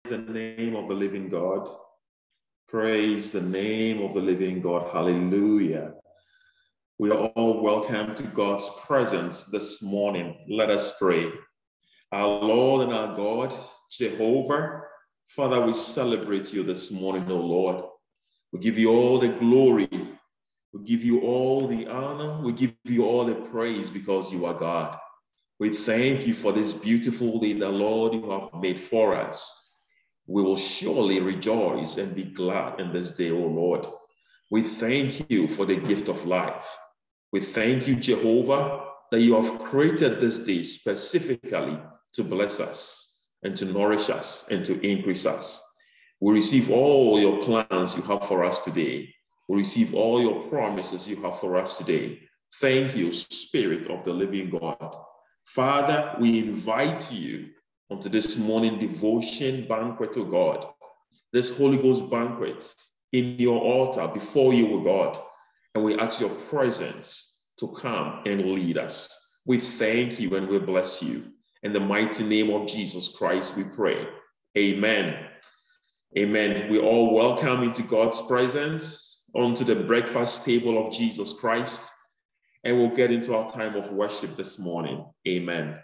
the name of the living God. Praise the name of the living God. Hallelujah. We are all welcome to God's presence this morning. Let us pray. Our Lord and our God, Jehovah, Father, we celebrate you this morning, O Lord. We give you all the glory. We give you all the honor. We give you all the praise because you are God. We thank you for this beautiful day, the Lord, you have made for us. We will surely rejoice and be glad in this day, O Lord. We thank you for the gift of life. We thank you, Jehovah, that you have created this day specifically to bless us and to nourish us and to increase us. We receive all your plans you have for us today. We receive all your promises you have for us today. Thank you, Spirit of the living God. Father, we invite you onto this morning devotion banquet, O God, this Holy Ghost banquet in your altar before you, O God, and we ask your presence to come and lead us. We thank you and we bless you. In the mighty name of Jesus Christ, we pray. Amen. Amen. We all welcome into God's presence onto the breakfast table of Jesus Christ, and we'll get into our time of worship this morning. Amen.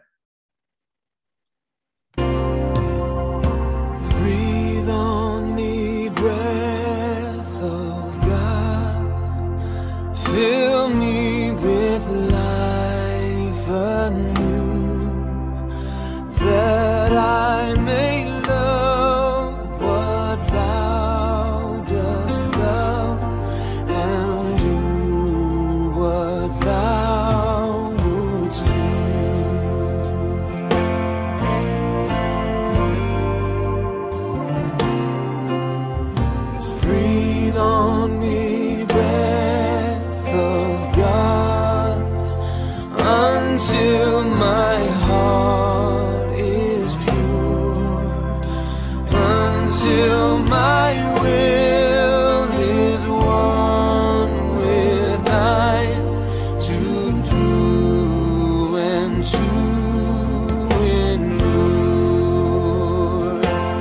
Breathe on me, breath of God. Fill me with life anew, that I may love what thou dost love and do what thou wouldst do. Breathe on me, breath of God, until my heart is pure, until my will is one with thine, to do and to endure.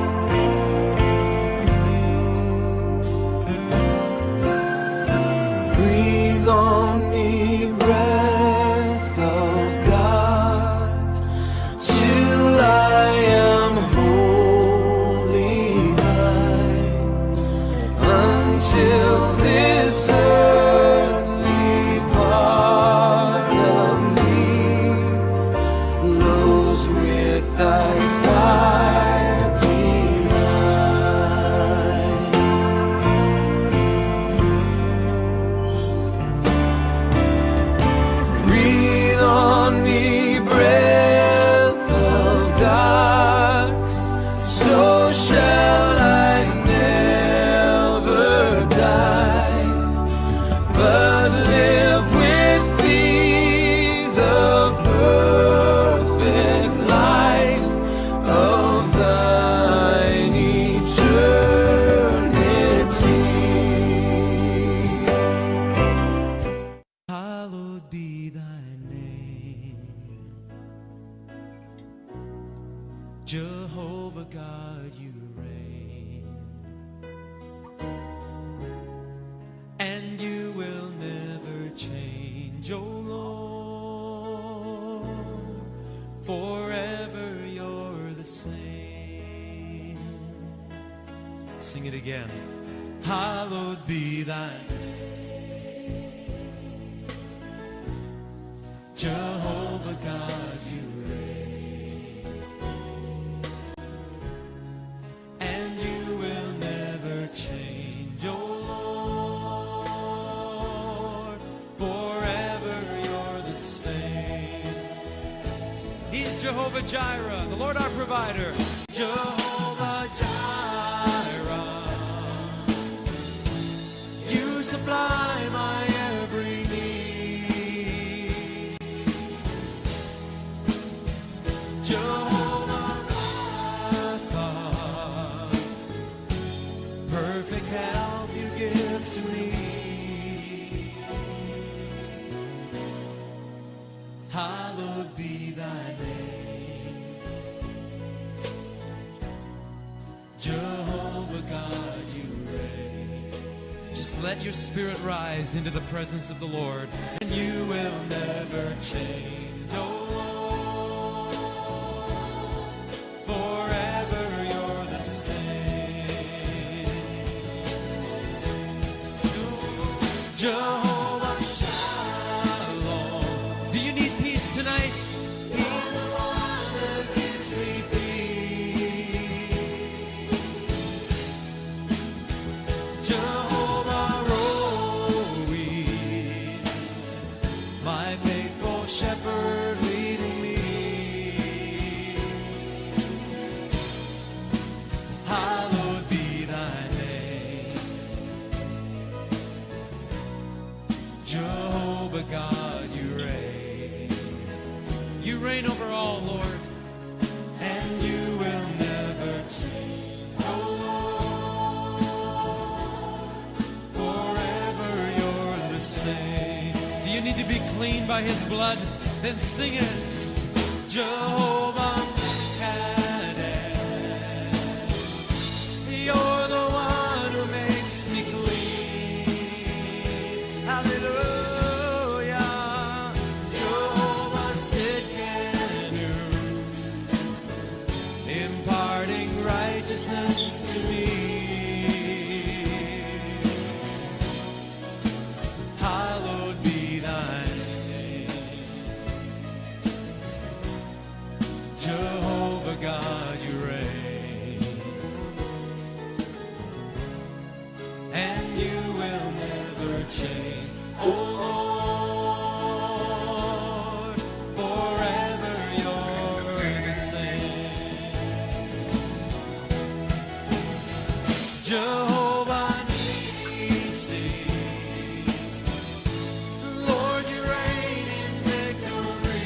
Breathe on me, breath of God, till I am wholly thine, until this earthly part of me glows with thy fire divine. Breathe on me, breath of God, so shall I never die, but live with thee the perfect life of thine eternity. Hallowed be thy name, Jehovah God, you reign, and you will never change, O Lord. Forever you're the same. Sing it again. Hallowed be thy name, Jehovah God, you reign, and you will never change, O Lord. Forever you're the same. He's Jehovah Jireh, the Lord our provider. Jehovah Jireh, you supply my every need. Jehovah Rapha, perfect help you give to me. Hallowed be thy name, Jehovah God, you reign. Just let your spirit rise into the presence of the Lord, and you will never change. Oh, forever you're the same. Jehovah Shalom. Do you need peace tonight? Shepherd leading me. Hallowed be thy name. Jehovah God, you reign. You reign over all, Lord, and you will never change. Oh Lord, forever you're the same. Do you need to be cleaned by his blood? Then sing it. Jehovah Kadesh, you're the one who makes me clean. Hallelujah. Jehovah Sidkenu, imparting righteousness to me. Hallowed be thy Jehovah God, you reign, and you will never change. Oh Lord, forever you're the same. Jehovah Nissi, Lord, you reign in victory.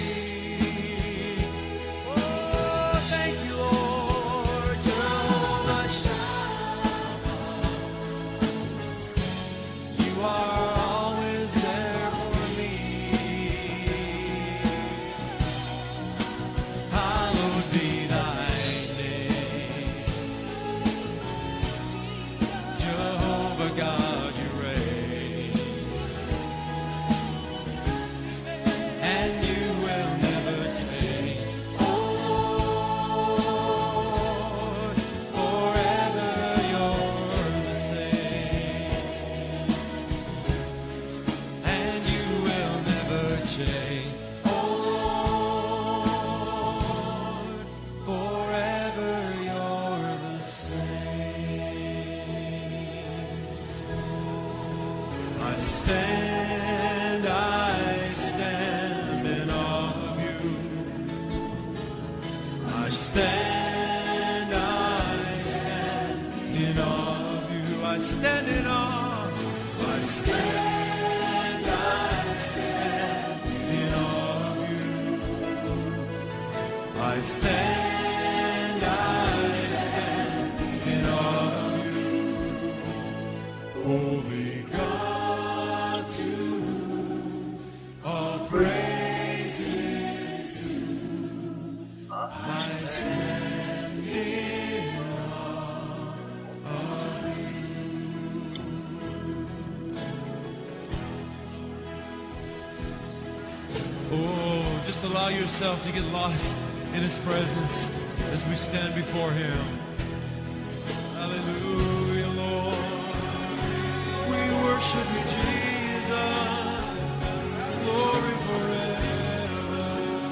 Allow yourself to get lost in his presence as we stand before him. Hallelujah, Lord. We worship you, Jesus. Glory forever.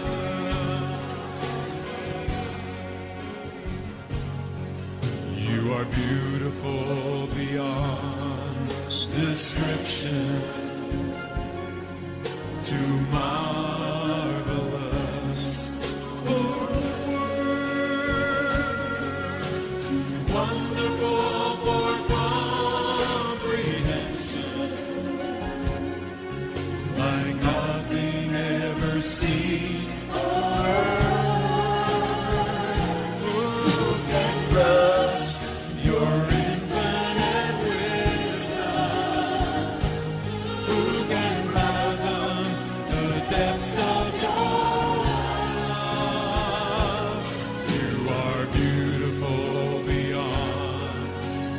You are beautiful beyond description. Too marvelous for words, wonderful for comprehension, like nothing ever seen or heard. Who can grasp your infinite wisdom? Who can fathom the depths of your love? You are beautiful beyond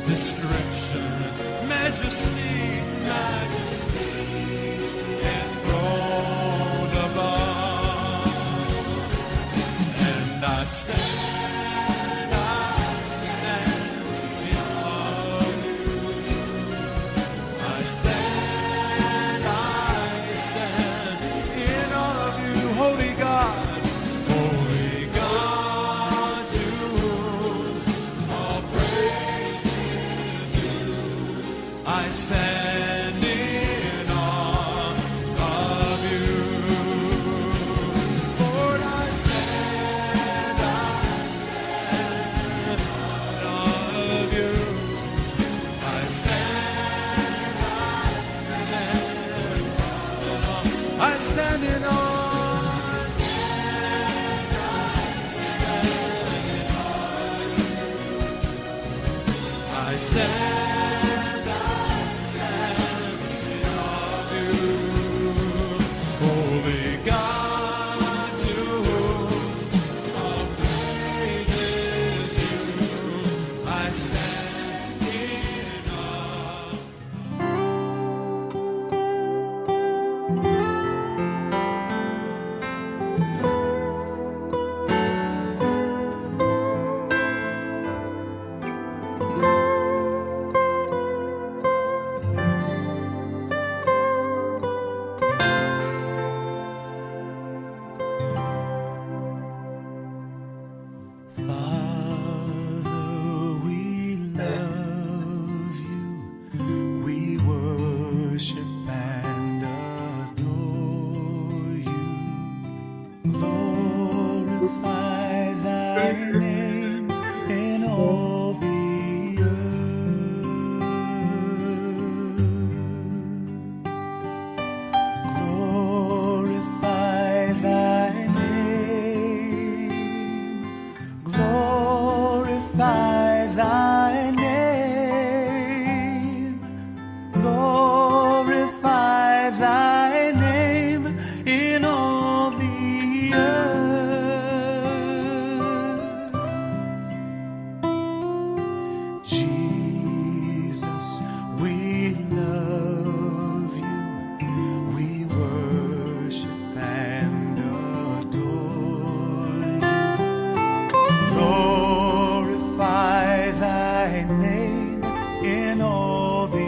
description, majesty, enthroned above. And I stand in awe of you. I stand in awe of you, holy God, to whom all praise is due. I stand in awe of you. Lord, I stand in awe of you. I stand in awe. I stand in awe of you, holy God, to whom all praise is due. I stand in awe. Father, we love you. We worship and adore you. Glorify thy name in all the earth. Glorify thy name. Glorify thy name. Glorify thy name in all the earth. Jesus, we love you. We worship and adore you. Glorify thy name in all the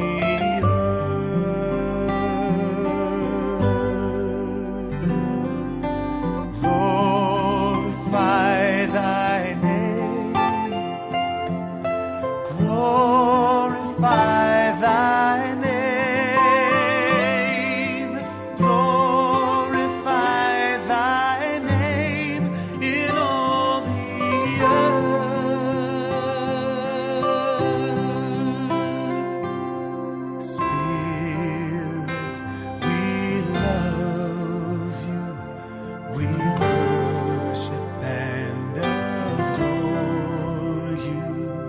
earth. Glorify thy name. Glorify thy name. Glorify thy name in all the earth. Spirit, we love you. We worship and adore you.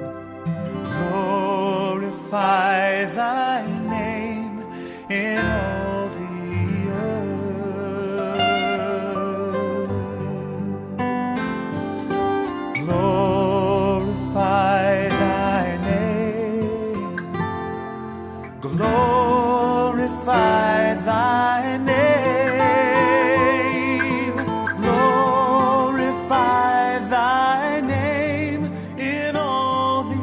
Glorify thy name in all the earth. Glorify thy name. Glorify thy name. Glorify thy name in all the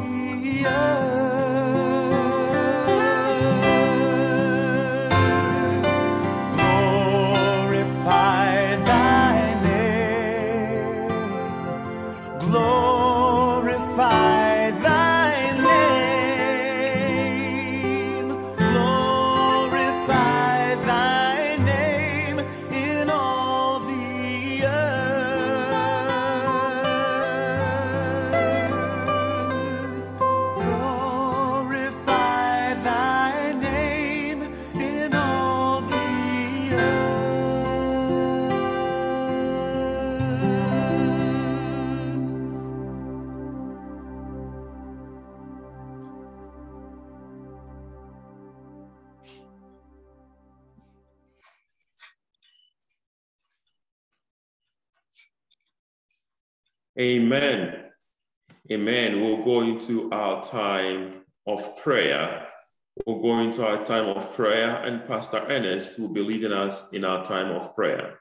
earth. Glorify thy name. Glorify thy name. Glorify thy name in all the earth. Glorify thy name in all the Amen. Amen. We'll go into our time of prayer. We'll go into our time of prayer, and Pastor Ernest will be leading us in our time of prayer.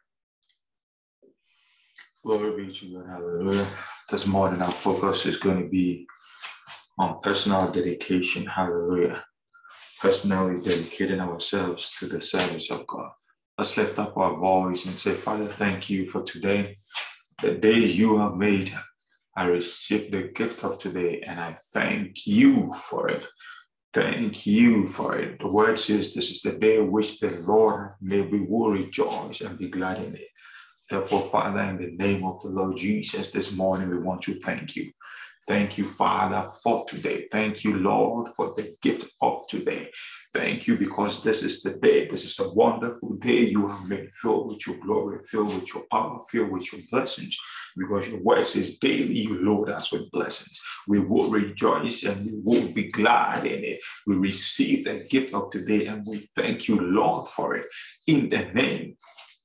Glory be to God. Hallelujah. This morning, our focus is going to be on personal dedication. Hallelujah. Personally dedicating ourselves to the service of God. Let's lift up our voice and say, Father, thank you for today. The day you have made, I receive the gift of today, and I thank you for it. Thank you for it. The word says this is the day which the Lord made. We will rejoice and be glad in it. Therefore, Father, in the name of the Lord Jesus, this morning we want to thank you. Thank you, Father, for today. Thank you, Lord, for the gift of today. Thank you because this is the day. This is a wonderful day you have made, filled with your glory, filled with your power, filled with your blessings. Because your word says daily you load us with blessings. We will rejoice and we will be glad in it. We receive the gift of today and we thank you, Lord, for it. In the name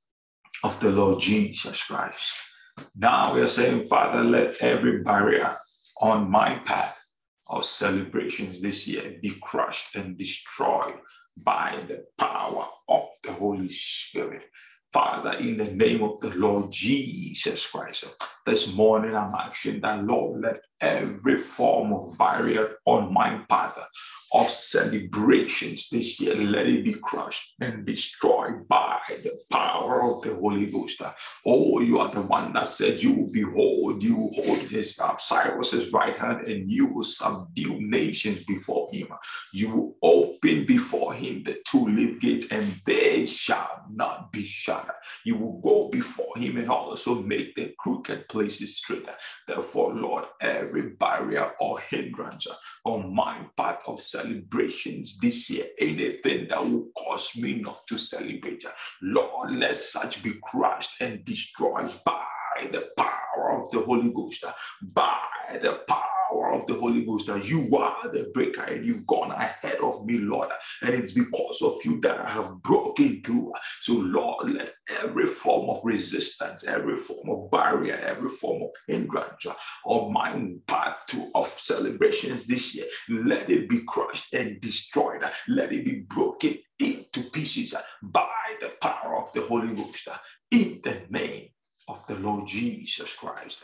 of the Lord Jesus Christ. Now we are saying, Father, let every barrier on my path of celebrations this year be crushed and destroyed by the power of the Holy Spirit. Father, in the name of the Lord Jesus Christ, this morning I'm asking that, Lord, let every form of barrier on my path of celebrations this year, let it be crushed and destroyed by the power of the Holy Ghost. Oh, you are the one that said you will behold, you will hold his Cyrus's right hand, and you will subdue nations before him. You will open before him the two-leaf gate, and they shall not be shut. You will go before him and also make the crooked places straight. Therefore, Lord, every barrier or hindrance on my path of celebrations this year, anything that will cause me not to celebrate, Lord, let such be crushed and destroyed by the power of the Holy Ghost, by the power of the Holy Ghost. You are the breaker and you've gone ahead of me, Lord, and it's because of you that I have broken through. So, Lord, let every form of resistance, every form of barrier, every form of hindrance of my path of celebrations this year, let it be crushed and destroyed. Let it be broken into pieces by the power of the Holy Ghost, in the name of the Lord Jesus Christ.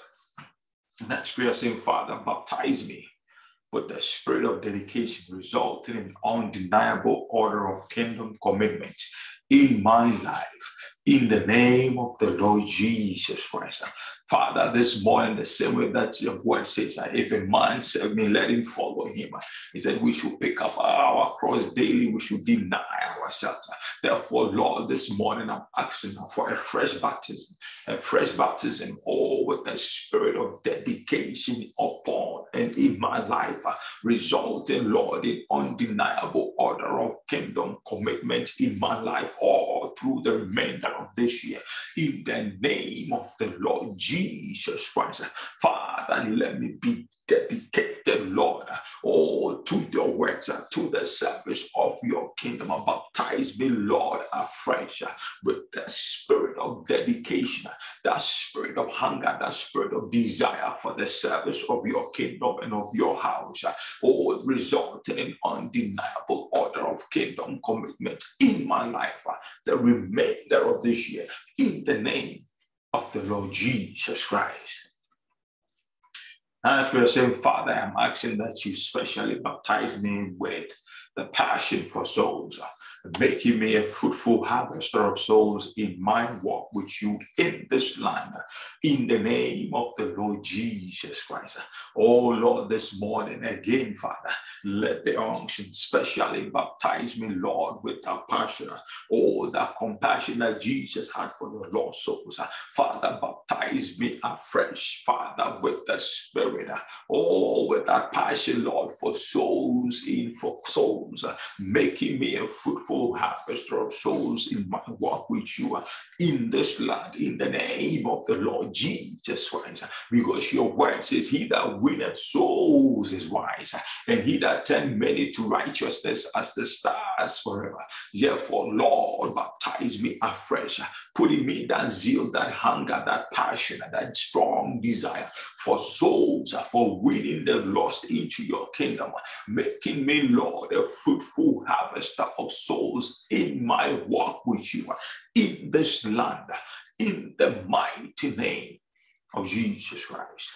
Next, we are saying, Father, baptize me with the spirit of dedication, resulting in undeniable order of kingdom commitments in my life. In the name of the Lord Jesus Christ. Father, this morning, the same way that your word says, if a man serve me, let him follow him. He said we should pick up our cross daily, we should deny ourselves. Therefore, Lord, this morning I'm asking for a fresh baptism, oh, with the spirit of dedication upon and in my life, resulting, Lord, in undeniable order of kingdom commitment in my life all through the remainder of this year. In the name of the Lord Jesus Christ, Father, let me be dedicated, Lord, oh, to your works, to the service of your kingdom. Baptize me, Lord, afresh with the spirit of dedication, that spirit of hunger, that spirit of desire for the service of your kingdom and of your house, oh, resulting in undeniable order of kingdom commitment in my life, the remainder of this year, in the name of the Lord Jesus Christ. And we are saying, Father, I'm asking that you specially baptize me with the passion for souls, making me a fruitful harvester of souls in my walk with you in this land, in the name of the Lord Jesus Christ. Oh Lord, this morning again, Father, let the unction specially baptize me, Lord, with that passion, oh, that compassion that Jesus had for the lost souls. Father, baptize me afresh, Father, with the Spirit, oh, with that passion, Lord, for souls, making me a fruitful harvester of souls in my walk with you in this land, in the name of the Lord Jesus Christ. Because your word says, he that winneth souls is wise, and he that turned many to righteousness as the stars forever. Therefore, Lord, baptize me afresh, putting me that zeal, that hunger, that passion, that strong strong desire for souls, for winning the lost into your kingdom, making me, Lord, a fruitful harvester of souls in my walk with you in this land, in the mighty name of Jesus Christ.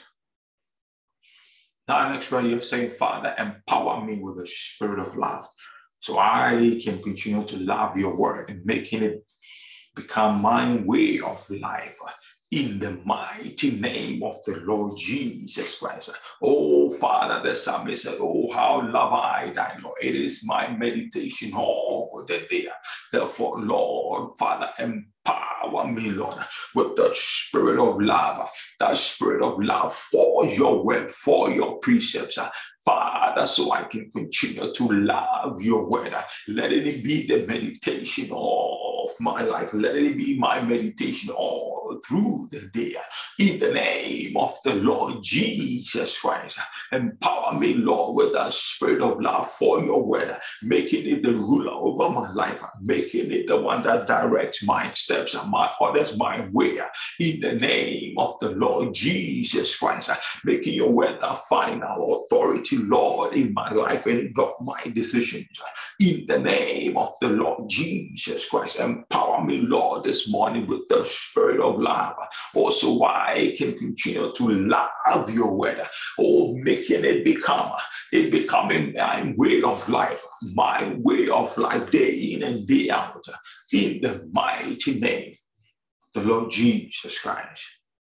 Now, next prayer, you're saying, Father, empower me with the spirit of love so I can continue to love your word and making it become my way of life. In the mighty name of the Lord Jesus Christ. Oh, Father, the psalmist said, oh, how love I thy Lord. It is my meditation all the day. Therefore, Lord, Father, empower me, Lord, with the spirit of love, that spirit of love for your word, for your precepts. Father, so I can continue to love your word. Let it be the meditation of my life. Let it be my meditation all through the day. In the name of the Lord Jesus Christ, empower me, Lord, with that spirit of love for your word, making it the ruler over my life, making it the one that directs my steps and my orders, my way. In the name of the Lord Jesus Christ, making your word the final authority, Lord, in my life and in my decisions. In the name of the Lord Jesus Christ, empower me, Lord, this morning with the spirit of love. Also, I can continue to love your word. Oh, making it becoming my way of life day in and day out. In the mighty name of the Lord Jesus Christ.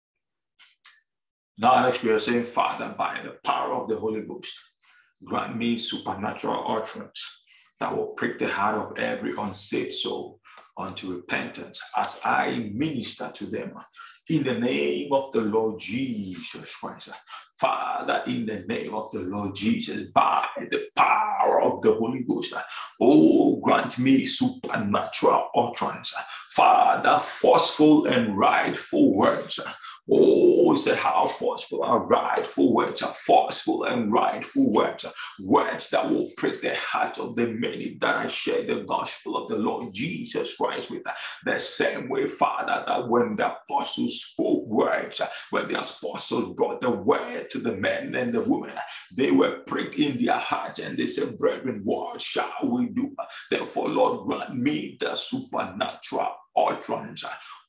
Now, next we are saying, Father, by the power of the Holy Ghost, grant me supernatural utterance that will prick the heart of every unsaved soul unto repentance as I minister to them. In the name of the Lord Jesus Christ. Father, in the name of the Lord Jesus, by the power of the Holy Ghost, oh, grant me supernatural utterance. Father, forceful and rightful words. Oh, say how forceful and rightful words are, forceful and rightful words, words that will prick the heart of the many that I share the gospel of the Lord Jesus Christ with. The same way, Father, that when the apostles spoke words, when the apostles brought the word to the men and the women, they were pricked in their hearts and they said, brethren, what shall we do? Therefore, Lord, grant me the supernatural utterance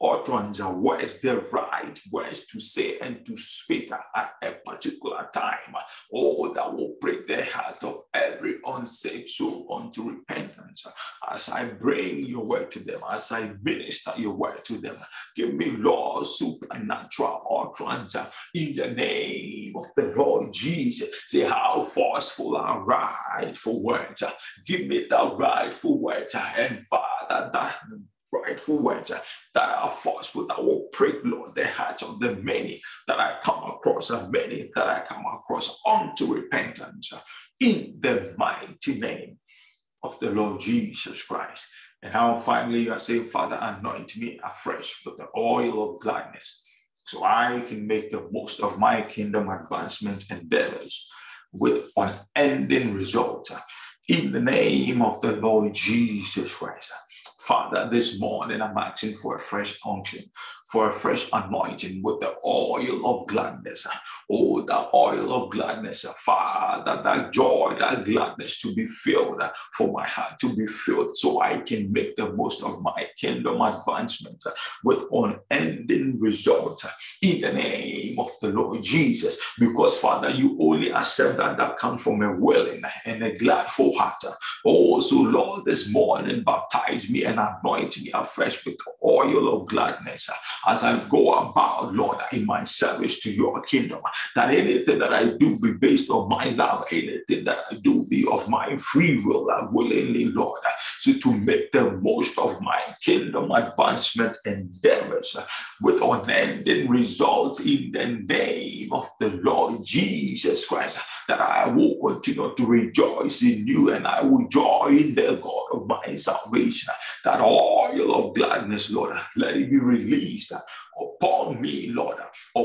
are words, the right words to say and to speak at a particular time. Oh, that will break the heart of every unsaved soul unto repentance. As I bring your word to them, as I minister your word to them, give me, Lord, supernatural utterance in the name of the Lord Jesus. Say how forceful and rightful words. Give me the rightful words, and Father, that rightful words that are forceful, that will prick, Lord, the hearts of the many that I come across, and many that I come across unto repentance in the mighty name of the Lord Jesus Christ. And how finally you are saying, Father, anoint me afresh with the oil of gladness so I can make the most of my kingdom advancement endeavors with unending result. In the name of the Lord Jesus Christ. Father, this morning I'm asking for a fresh unction, for a fresh anointing with the oil of gladness. Oh, the oil of gladness, Father, that joy, that gladness to be filled, for my heart to be filled so I can make the most of my kingdom advancement with unending results in the name of the Lord Jesus. Because, Father, you only accept that comes from a willing and a gladful heart. Oh, so Lord, this morning baptize me and anoint me afresh with the oil of gladness as I go about, Lord, in my service to your kingdom. That anything that I do be based on my love, anything that I do be of my free will, willingly, Lord, so to make the most of my kingdom advancement endeavors with unending results in the name of the Lord Jesus Christ, that I will continue to rejoice in you and I will joy in the God of my salvation. That oil of gladness, Lord, let it be released upon me, Lord,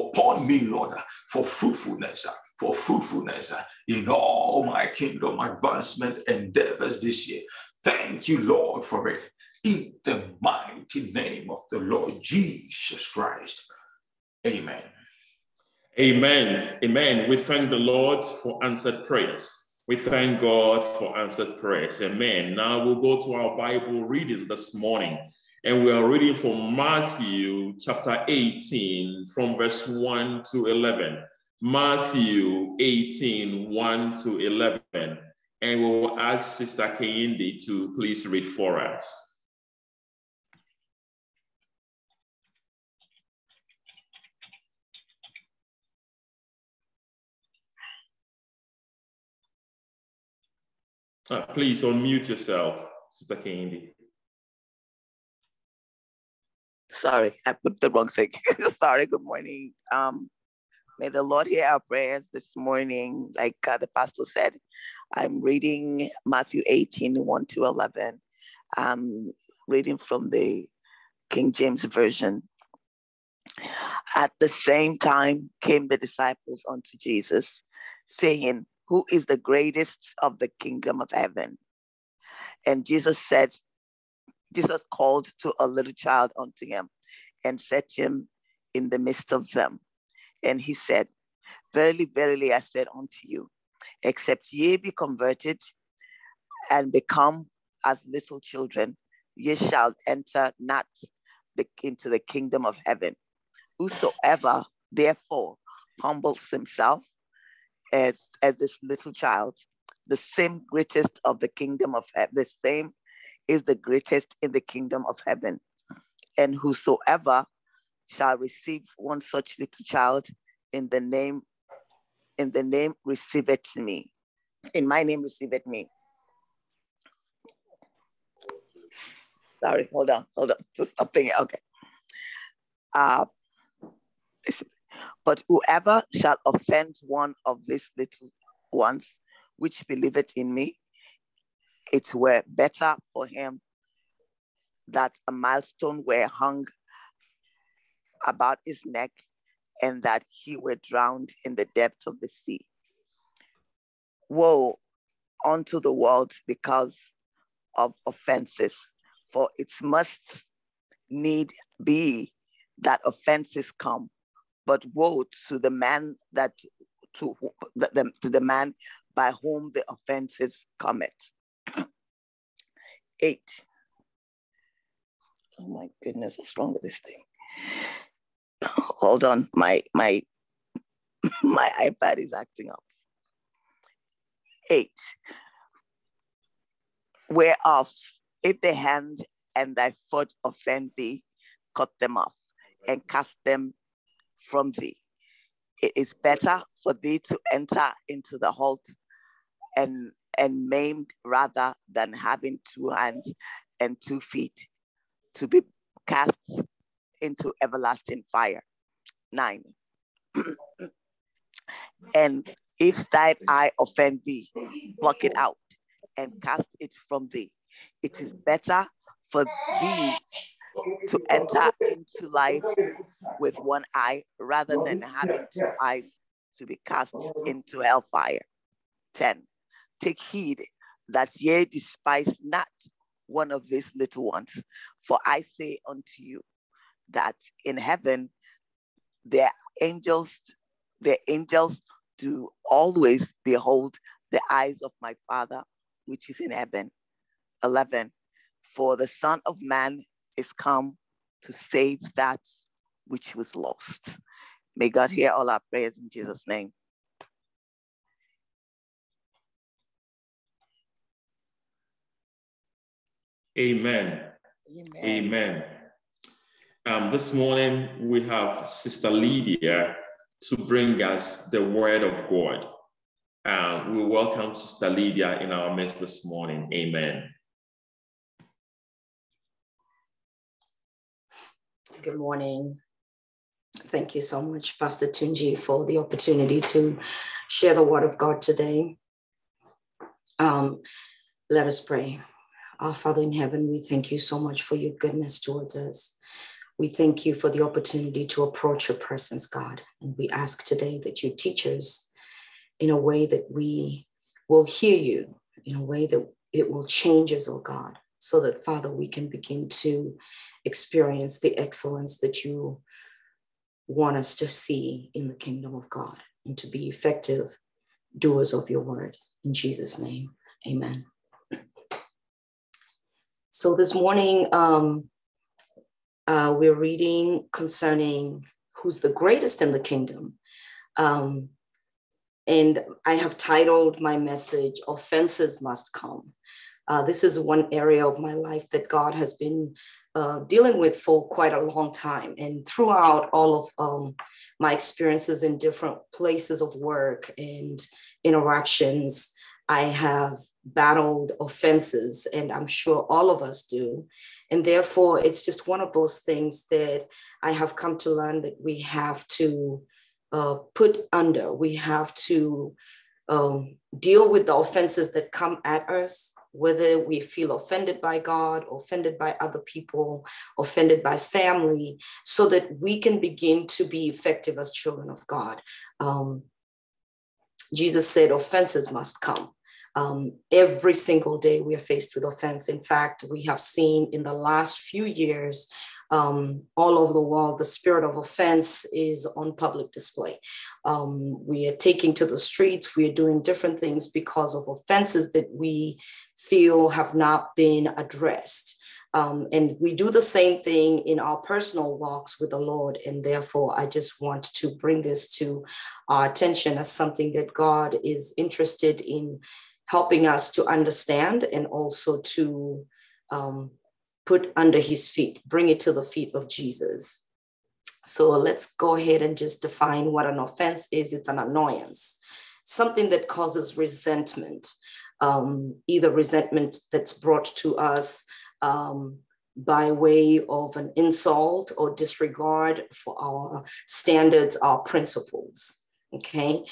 for fruitfulness in all my kingdom advancement endeavors this year. Thank you, Lord, for it. In the mighty name of the Lord Jesus Christ. Amen. Amen. Amen. We thank the Lord for answered prayers. We thank God for answered prayers. Amen. Now we'll go to our Bible reading this morning. And we are reading from Matthew chapter 18 from verse 1 to 11. Matthew 18, 1 to 11. And we will ask Sister Kehinde to please read for us. Please unmute yourself, Sister Kehinde. Sorry, I put the wrong thing. Sorry, good morning. May the Lord hear our prayers this morning. Like the pastor said, I'm reading Matthew 18, 1 to 11. I'm reading from the King James Version. At the same time came the disciples unto Jesus, saying, who is the greatest of the kingdom of heaven? And Jesus called to a little child unto him and set him in the midst of them. And he said, verily, verily, I said unto you, except ye be converted and become as little children, ye shall enter not into the kingdom of heaven. Whosoever therefore humbles himself as this little child, the same greatest of the kingdom of heaven, the same is the greatest in the kingdom of heaven. And whosoever shall receive one such little child in the name receiveth me. In my name receiveth me. Sorry, hold on. Stop thinking. Okay. But whoever shall offend one of these little ones, which believeth in me, it were better for him that a millstone were hung about his neck, and that he were drowned in the depth of the sea. Woe unto the world because of offenses, for it must need be that offenses come. But woe to the man to the man by whom the offenses cometh. 8. Oh my goodness, what's wrong with this thing? Hold on, my iPad is acting up. 8. Whereof, if the hand and thy foot offend thee, cut them off and cast them from thee. It is better for thee to enter into the halt and maimed rather than having 2 hands and 2 feet to be cast into everlasting fire. 9. And if thine eye offend thee, pluck it out and cast it from thee. It is better for thee to enter into life with 1 eye rather than having 2 eyes to be cast into hellfire. 10. Take heed that ye despise not one of these little ones, for I say unto you that in heaven their angels do always behold the eyes of my Father which is in heaven. 11. For the Son of Man is come to save that which was lost. May God hear all our prayers in Jesus' name. Amen. Amen. This morning we have Sister Lydia to bring us the word of God. We welcome Sister Lydia in our midst this morning. Amen. Good morning. Thank you so much, Pastor Tunji, for the opportunity to share the word of God today. Let us pray. Our Father in heaven, we thank you so much for your goodness towards us. We thank you for the opportunity to approach your presence, God. And we ask today that you teach us in a way that we will hear you, in a way that it will change us, oh God, so that, Father, we can begin to experience the excellence that you want us to see in the kingdom of God, and to be effective doers of your word. In Jesus' name, amen. So this morning, we're reading concerning who's the greatest in the kingdom. And I have titled my message, Offenses Must Come. This is one area of my life that God has been dealing with for quite a long time. And throughout all of my experiences in different places of work and interactions, I have battled offenses, and I'm sure all of us do. And therefore, it's just one of those things that I have come to learn that we have to put under. We have to deal with the offenses that come at us, whether we feel offended by God, offended by other people, offended by family, so that we can begin to be effective as children of God. Jesus said offenses must come. Every single day we are faced with offense. In fact, we have seen in the last few years, all over the world, the spirit of offense is on public display. We are taking to the streets. We are doing different things because of offenses that we feel have not been addressed. And we do the same thing in our personal walks with the Lord. And therefore, I just want to bring this to our attention as something that God is interested in helping us to understand, and also to put under his feet, bring it to the feet of Jesus. So let's go ahead and just define what an offense is. It's an annoyance, something that causes resentment, either resentment that's brought to us by way of an insult or disregard for our standards, our principles, okay?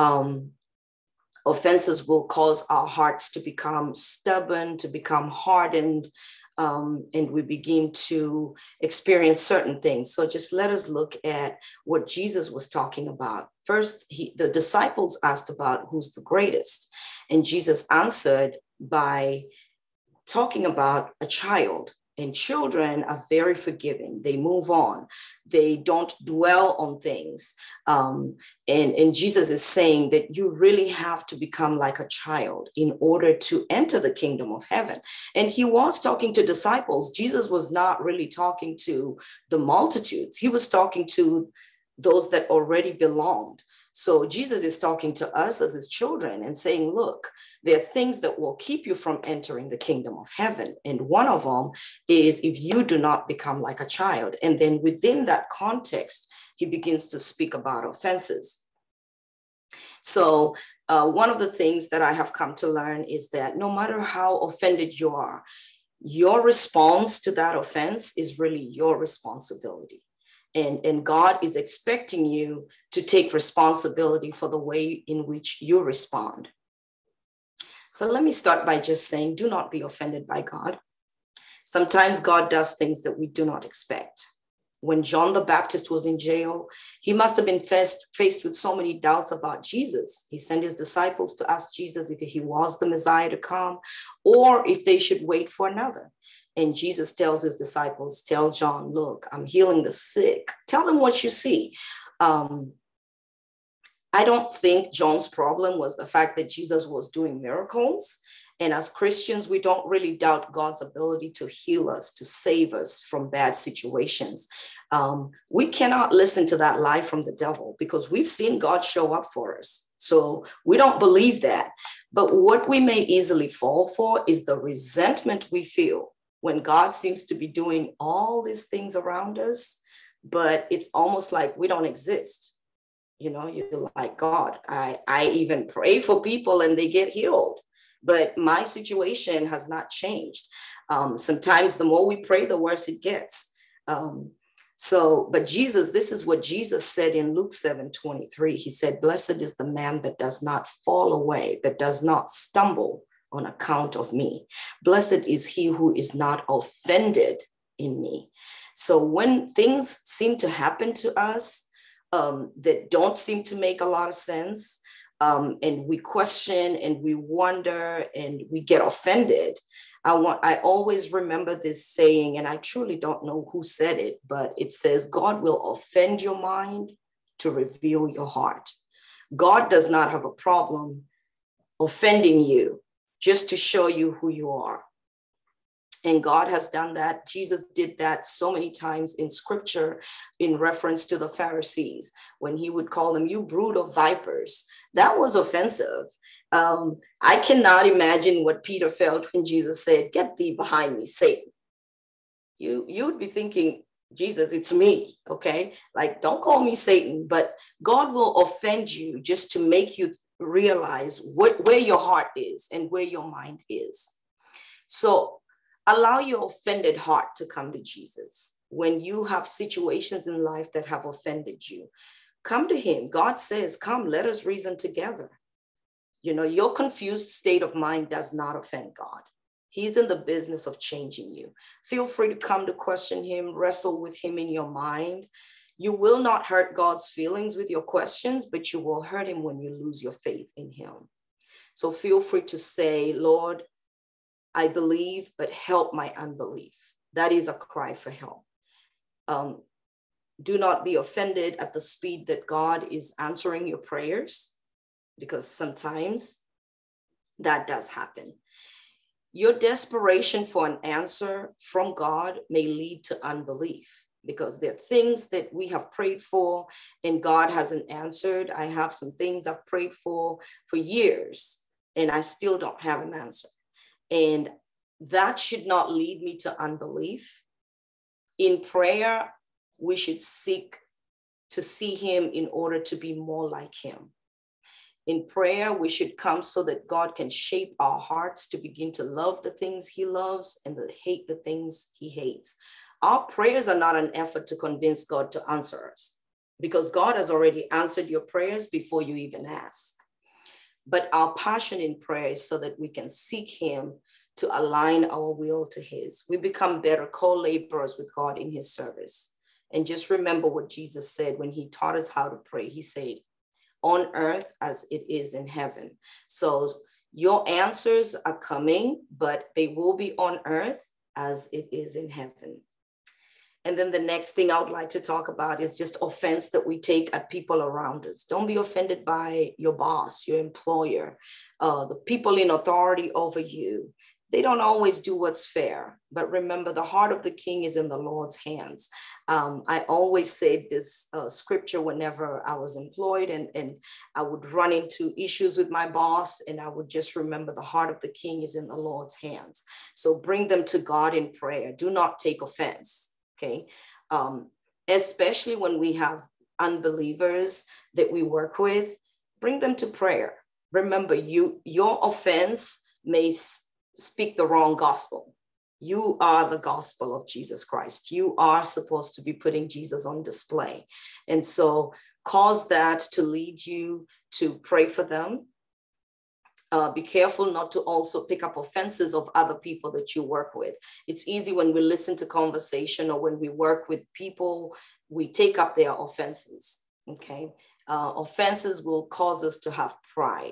Offenses will cause our hearts to become stubborn, to become hardened, and we begin to experience certain things. So just let us look at what Jesus was talking about. First, the disciples asked about who's the greatest, and Jesus answered by talking about a child. And children are very forgiving. They move on. They don't dwell on things. And Jesus is saying that you really have to become like a child in order to enter the kingdom of heaven. And he was talking to disciples. Jesus was not really talking to the multitudes. He was talking to those that already belonged. So Jesus is talking to us as his children and saying, look, there are things that will keep you from entering the kingdom of heaven. And one of them is if you do not become like a child. And then within that context, he begins to speak about offenses. So one of the things that I have come to learn is that no matter how offended you are, your response to that offense is really your responsibility. And God is expecting you to take responsibility for the way in which you respond. So let me start by just saying, do not be offended by God. Sometimes God does things that we do not expect. When John the Baptist was in jail, he must have been faced with so many doubts about Jesus. He sent his disciples to ask Jesus if he was the Messiah to come, or if they should wait for another. And Jesus tells his disciples, tell John, look, I'm healing the sick. Tell them what you see. I don't think John's problem was the fact that Jesus was doing miracles. And as Christians, we don't really doubt God's ability to heal us, to save us from bad situations. We cannot listen to that lie from the devil because we've seen God show up for us. So we don't believe that. But what we may easily fall for is the resentment we feel when God seems to be doing all these things around us, but it's almost like we don't exist. You know, you're like, God, I even pray for people and they get healed, but my situation has not changed. Sometimes the more we pray, the worse it gets. But Jesus, this is what Jesus said in Luke 7:23. He said, blessed is the man that does not fall away, that does not stumble on account of me. Blessed is he who is not offended in me. So when things seem to happen to us that don't seem to make a lot of sense, and we question and we wonder and we get offended, I always remember this saying, and I truly don't know who said it, but it says, God will offend your mind to reveal your heart. God does not have a problem offending you just to show you who you are. And God has done that. Jesus did that so many times in scripture in reference to the Pharisees, when he would call them, you brood of vipers. That was offensive. I cannot imagine what Peter felt when Jesus said, get thee behind me, Satan. You would be thinking, Jesus, it's me, okay? Like, don't call me Satan, but God will offend you just to make you realize where your heart is and where your mind is. So allow your offended heart to come to Jesus. When you have situations in life that have offended you, come to him. God says, come, let us reason together. You know, your confused state of mind does not offend God. He's in the business of changing you. Feel free to come to question him, wrestle with him in your mind. You will not hurt God's feelings with your questions, but you will hurt him when you lose your faith in him. So feel free to say, Lord, I believe, but help my unbelief. That is a cry for help. Do not be offended at the speed that God is answering your prayers, because sometimes that does happen. Your desperation for an answer from God may lead to unbelief, because there are things that we have prayed for and God hasn't answered. I have some things I've prayed for years and I still don't have an answer. And that should not lead me to unbelief. In prayer, we should seek to see him in order to be more like him. In prayer, we should come so that God can shape our hearts to begin to love the things he loves and to hate the things he hates. Our prayers are not an effort to convince God to answer us, because God has already answered your prayers before you even ask. But our passion in prayer is so that we can seek him to align our will to his. We become better co-laborers with God in his service. And just remember what Jesus said when he taught us how to pray. He said, on earth as it is in heaven. So your answers are coming, but they will be on earth as it is in heaven. And then the next thing I would like to talk about is just offense that we take at people around us. Don't be offended by your boss, your employer, the people in authority over you. They don't always do what's fair, but remember, the heart of the king is in the Lord's hands. I always said this scripture whenever I was employed and I would run into issues with my boss, and I would just remember the heart of the king is in the Lord's hands. So bring them to God in prayer. Do not take offense, okay? Especially when we have unbelievers that we work with, bring them to prayer. Remember, your offense may speak the wrong gospel. You are the gospel of Jesus Christ. You are supposed to be putting Jesus on display. And so cause that to lead you to pray for them. Be careful not to also pick up offenses of other people that you work with. It's easy when we listen to conversation or when we work with people, we take up their offenses, okay? Offenses will cause us to have pride.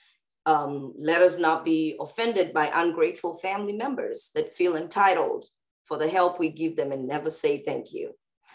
Let us not be offended by ungrateful family members that feel entitled for the help we give them and never say thank you.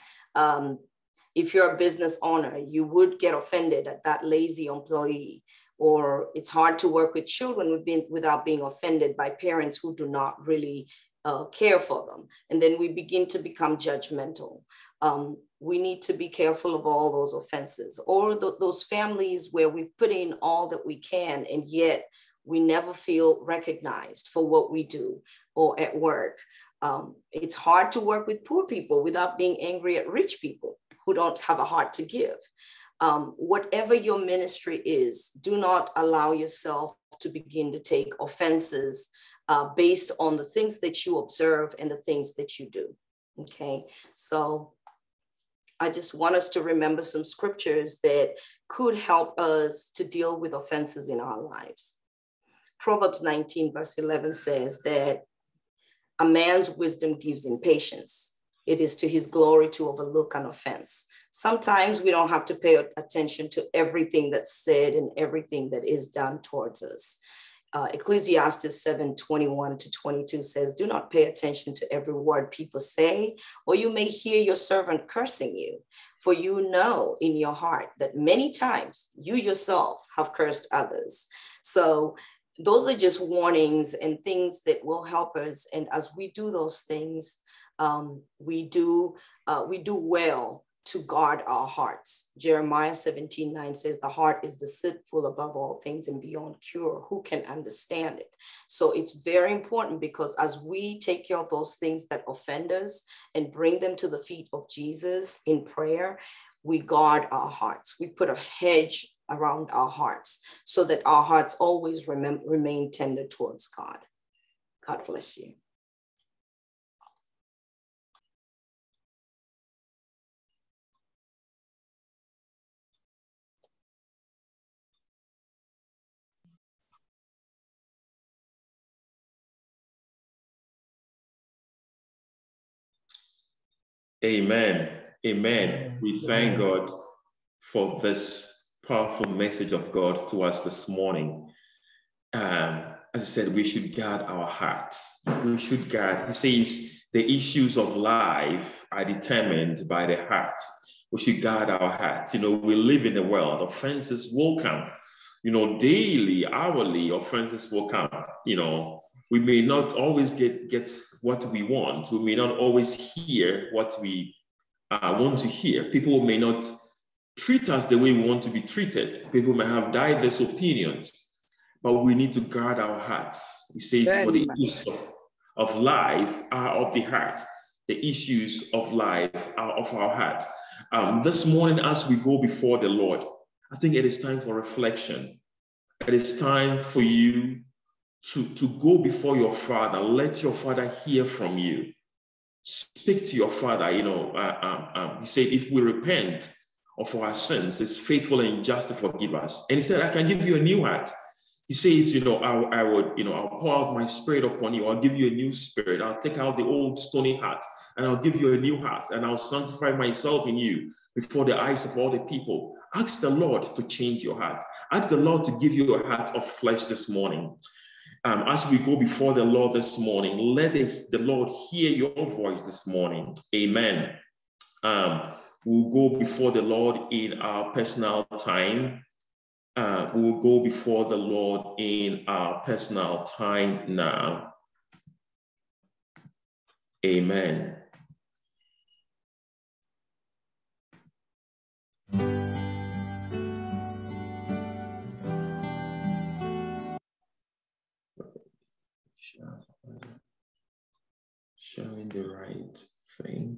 If you're a business owner, you would get offended at that lazy employee, or it's hard to work with children without being offended by parents who do not really care for them. And then we begin to become judgmental. We need to be careful of all those offenses, or those families where we've put in all that we can, and yet we never feel recognized for what we do or at work. It's hard to work with poor people without being angry at rich people who don't have a heart to give. Whatever your ministry is, do not allow yourself to begin to take offenses based on the things that you observe and the things that you do. Okay, so I just want us to remember some scriptures that could help us to deal with offenses in our lives. Proverbs 19 verse 11 says that a man's wisdom gives him patience, It is to his glory to overlook an offense. Sometimes we don't have to pay attention to everything that's said and everything that is done towards us. Ecclesiastes 7:21-22 says, do not pay attention to every word people say, or you may hear your servant cursing you. For you know in your heart that many times you yourself have cursed others. So those are just warnings and things that will help us. And as we do those things, we do well to guard our hearts. Jeremiah 17:9 says, the heart is deceitful above all things and beyond cure. Who can understand it? So it's very important, because as we take care of those things that offend us and bring them to the feet of Jesus in prayer, we guard our hearts. We put a hedge around our hearts so that our hearts always remain tender towards God. God bless you. Amen. Amen. We thank God for this powerful message of God to us this morning. As I said, we should guard our hearts. We should guard. He says the issues of life are determined by the heart. We should guard our hearts. You know, we live in a world. Offenses will come. You know, daily, hourly, offenses will come. You know, we may not always get what we want. We may not always hear what we want to hear. People may not treat us the way we want to be treated. People may have diverse opinions, but we need to guard our hearts. He says, for the issues of life are of the heart. The issues of life are of our heart. This morning, as we go before the Lord, I think it is time for reflection. It is time for you to go before your Father. Let your Father hear from you. Speak to your Father. You know, he said, if we repent of our sins, it's faithful and just to forgive us. And he said, I can give you a new heart. He says, you know, I would, you know, I'll pour out my spirit upon you. I'll give you a new spirit. I'll take out the old stony heart and I'll give you a new heart, and I'll sanctify myself in you before the eyes of all the people. Ask the Lord to change your heart. Ask the Lord to give you a heart of flesh this morning. As we go before the Lord this morning, let the Lord hear your voice this morning. Amen. We'll go before the Lord in our personal time. We'll go before the Lord in our personal time now. Amen. Showing the right thing.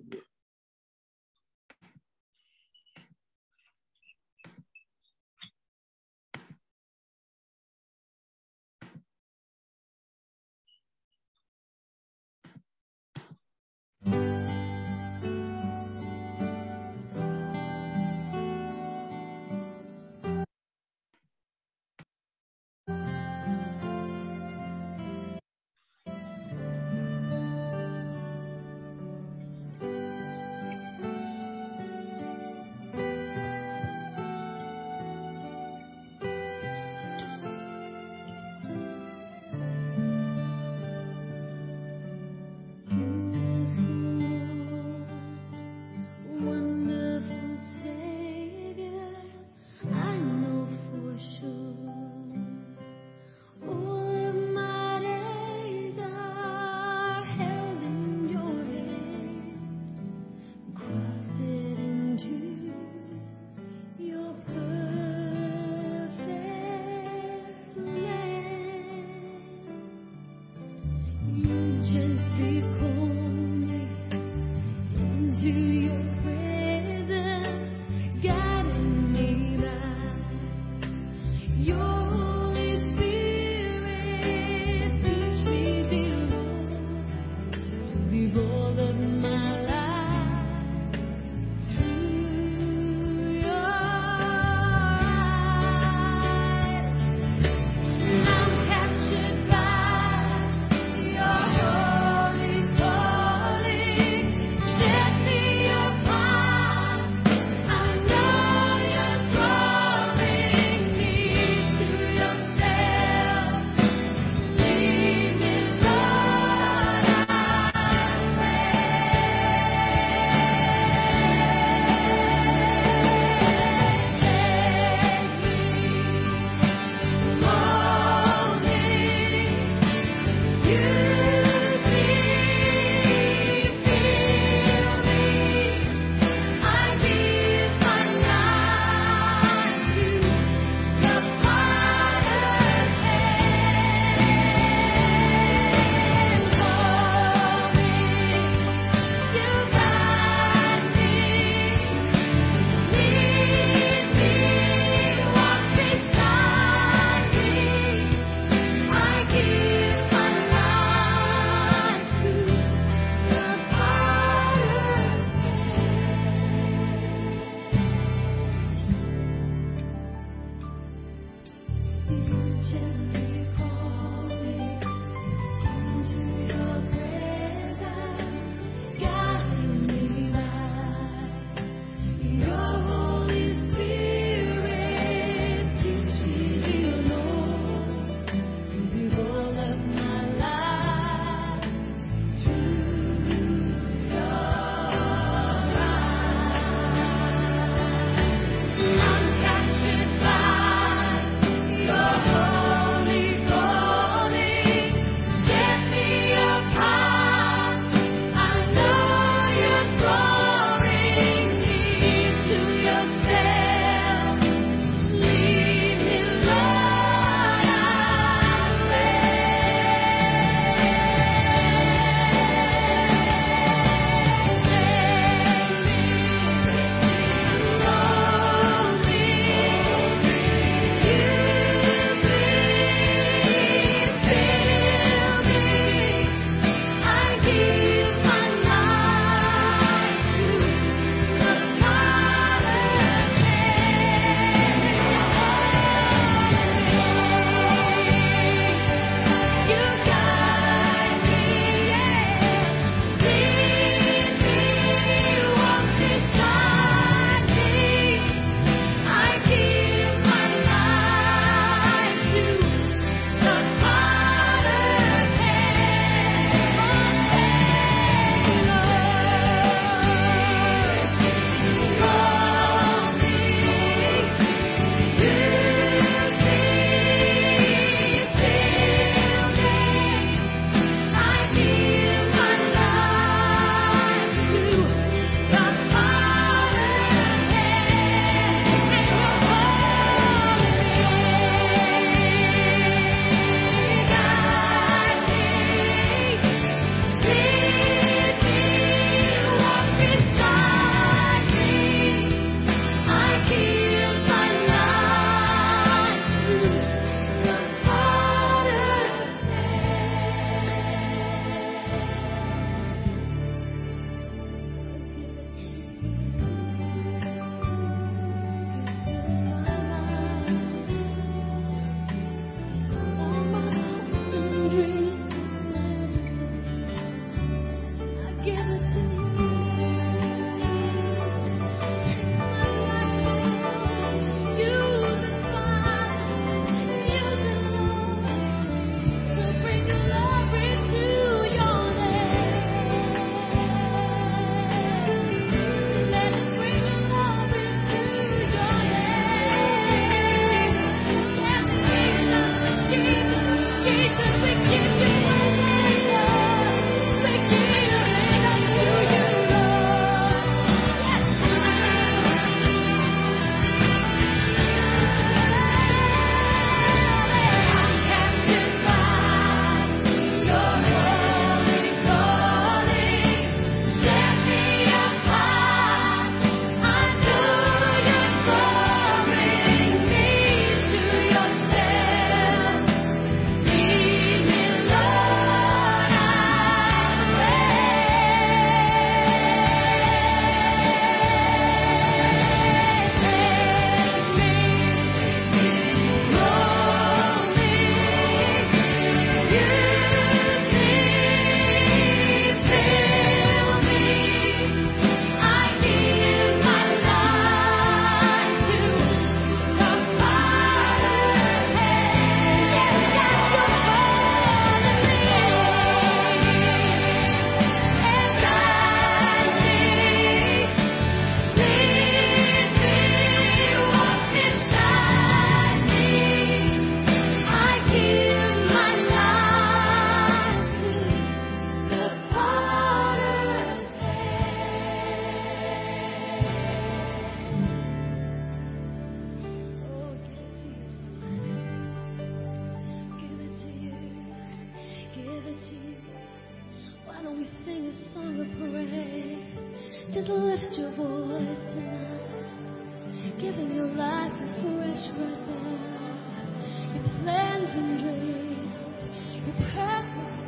we sing a song of praise, just lift your voice tonight. Give him your life afresh right now. Your plans and dreams, your purpose.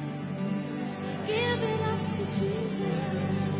Give it up to Jesus.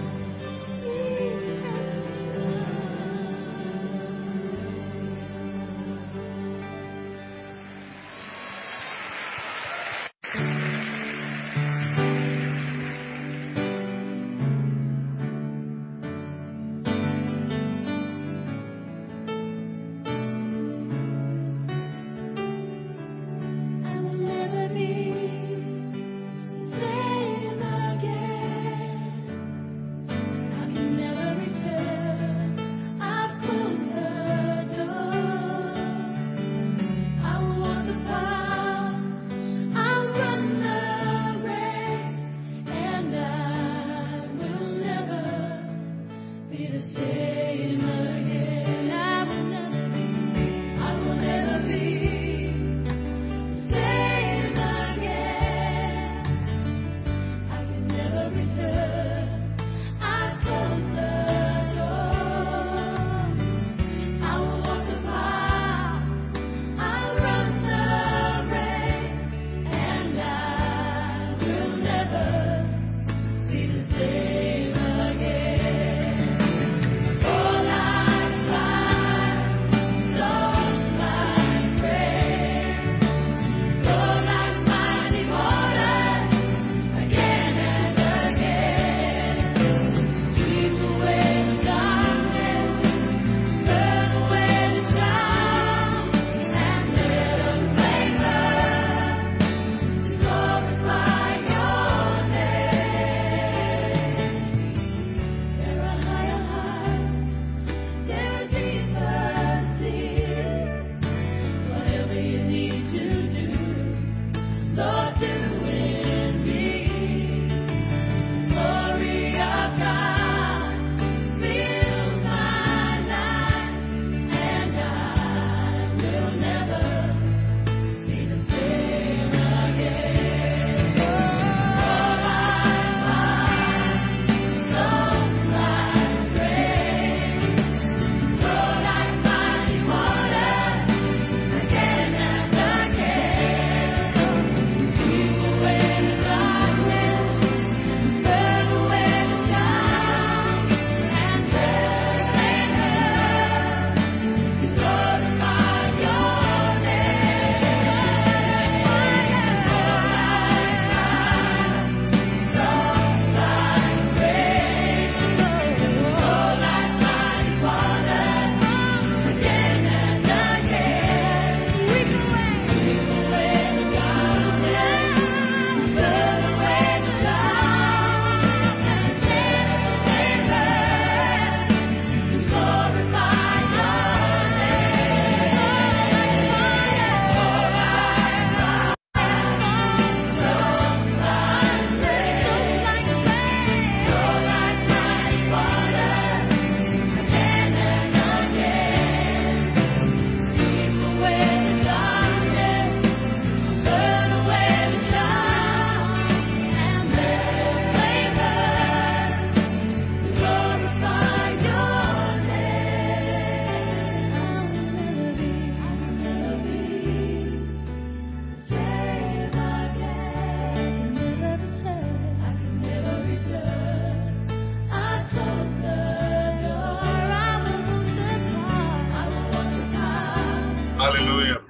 Hallelujah.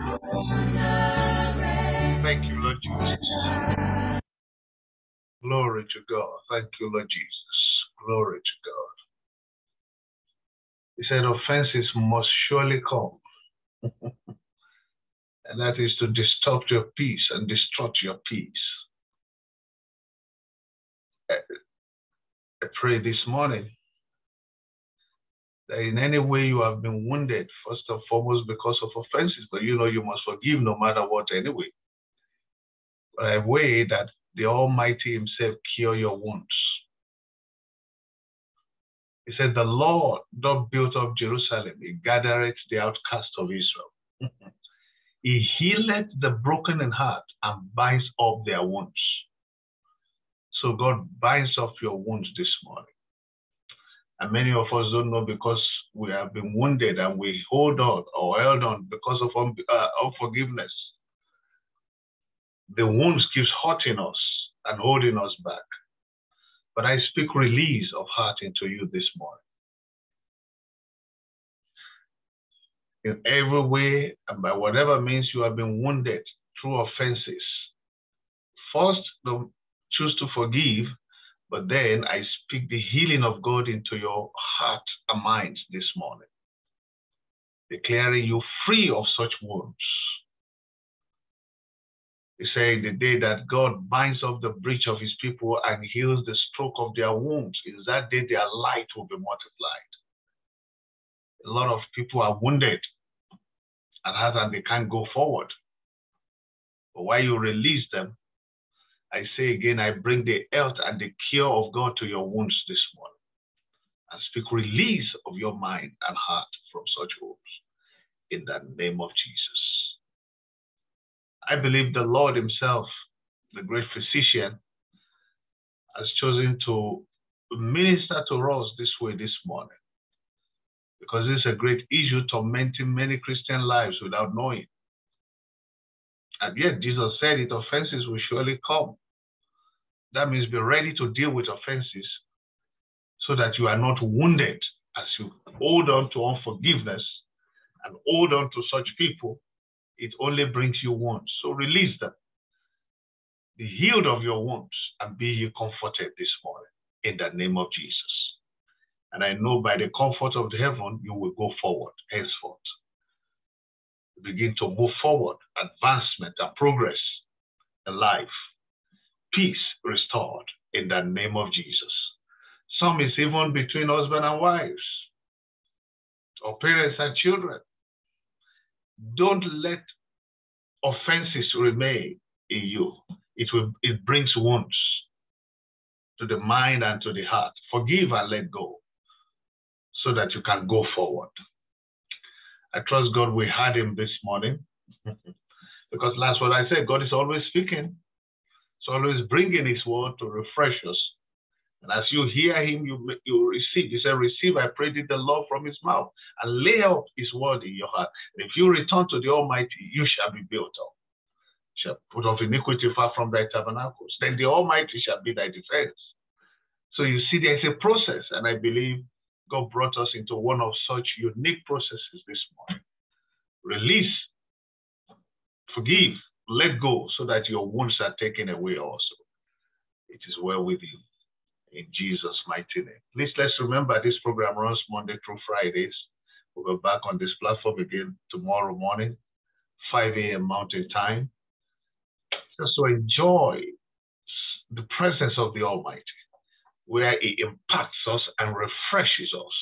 Thank you, Lord Jesus. Glory to God. Thank you, Lord Jesus. Glory to God. He said offenses must surely come. And that is to disturb your peace and disrupt your peace. I pray this morning that in any way you have been wounded, first and foremost because of offenses, but you know you must forgive no matter what anyway. But I pray that the Almighty himself cure your wounds. He said, the Lord doth build up Jerusalem, he gathereth the outcast of Israel. He healeth the broken in heart and binds up their wounds. So God binds up your wounds this morning. And many of us don't know because we have been wounded and we hold on or held on because of unforgiveness. The wounds keeps hurting us and holding us back. But I speak release of heart into you this morning. In every way and by whatever means you have been wounded through offenses, first, don't choose to forgive, but then I speak the healing of God into your heart and mind this morning, declaring you free of such wounds. He said, the day that God binds up the breach of his people and heals the stroke of their wounds, is that day their light will be multiplied. A lot of people are wounded and they can't go forward. But while you release them, I say again, I bring the health and the cure of God to your wounds this morning and speak release of your mind and heart from such wounds in the name of Jesus. I believe the Lord himself, the great physician, has chosen to minister to us this way this morning because this is a great issue tormenting many Christian lives without knowing. And yet Jesus said it, offenses will surely come. That means be ready to deal with offenses so that you are not wounded as you hold on to unforgiveness and hold on to such people. It only brings you wounds. So release them. Be healed of your wounds and be ye comforted this morning in the name of Jesus. And I know by the comfort of the heaven, you will go forward henceforth. Begin to move forward, advancement and progress in life. Peace restored in the name of Jesus. Some is even between husband and wives, or parents and children. Don't let offenses remain in you. It brings wounds to the mind and to the heart. Forgive and let go so that you can go forward. I trust God we heard him this morning because that's what I said. God is always speaking. He's always bringing his word to refresh us. And as you hear him, you receive. He said, receive, I pray thee, the Lord from his mouth, and lay up his word in your heart. And if you return to the Almighty, you shall be built up. Shall put off iniquity far from thy tabernacles. Then the Almighty shall be thy defense. So you see, there's a process, and I believe God brought us into one of such unique processes this morning. Release, forgive, let go, so that your wounds are taken away also. It is well with you. In Jesus' mighty name. Please, let's remember this program runs Monday through Fridays. We'll be back on this platform again tomorrow morning, 5 a.m. Mountain Time. Just to enjoy the presence of the Almighty, where he impacts us and refreshes us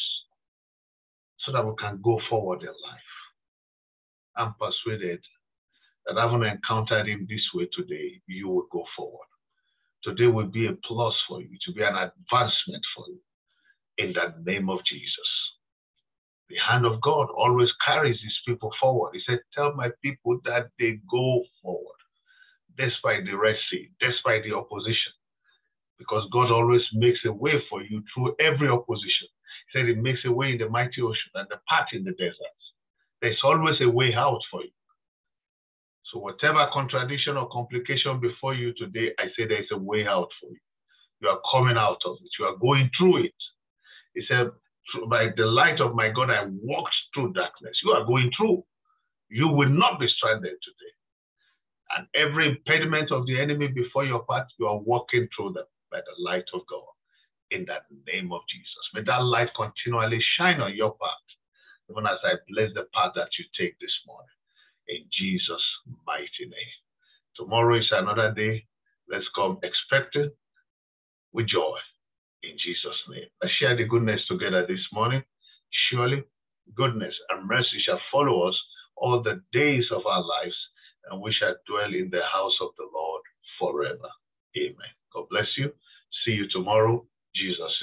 so that we can go forward in life. I'm persuaded that having encountered him this way today, you will go forward. Today will be a plus for you, to be an advancement for you in the name of Jesus. The hand of God always carries his people forward. He said, tell my people that they go forward, despite the Red Sea, despite the opposition, because God always makes a way for you through every opposition. He said he makes a way in the mighty ocean and the path in the deserts. There's always a way out for you. So whatever contradiction or complication before you today, I say there's a way out for you. You are coming out of it. You are going through it. He said, by the light of my God, I walked through darkness. You are going through. You will not be stranded today. And every impediment of the enemy before your path, you are walking through them by the light of God in the name of Jesus. May that light continually shine on your path, even as I bless the path that you take this morning. In Jesus' mighty name. Tomorrow is another day. Let's come expecting with joy. In Jesus' name. Let's share the goodness together this morning. Surely goodness and mercy shall follow us all the days of our lives, and we shall dwell in the house of the Lord forever. Amen. God bless you. See you tomorrow. Jesus